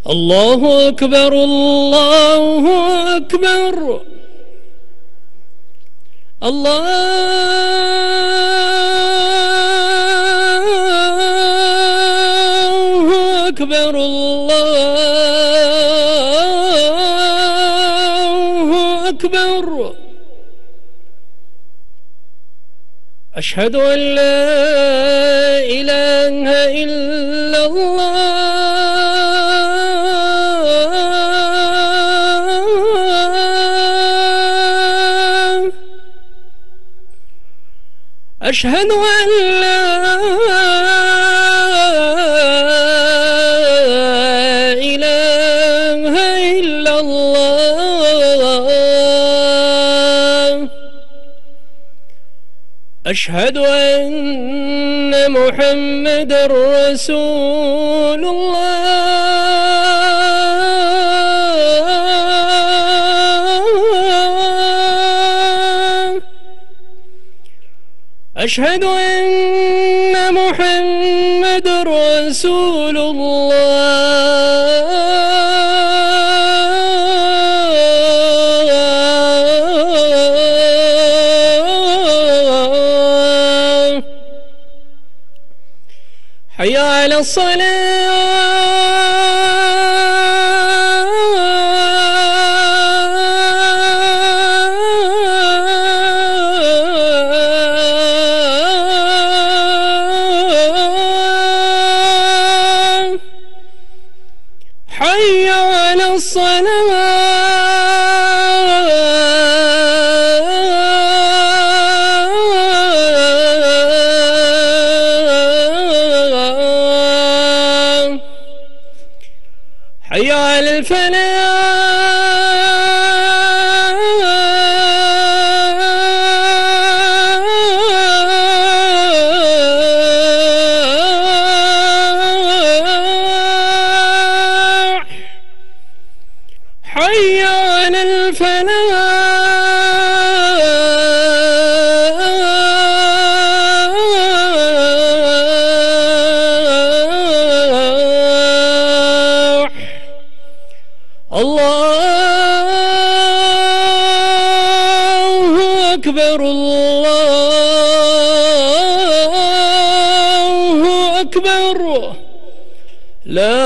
الله أكبر الله أكبر الله أكبر الله أكبر. أشهد أن لا إله إلا الله أشهد أن لا إله إلا الله أشهد أن محمدًا رسول الله أشهد أن محمدًا رسول الله. حي على الصلاة حي على الصلاة حي على الفلاح حي على الفلاح. الله أكبر الله أكبر لا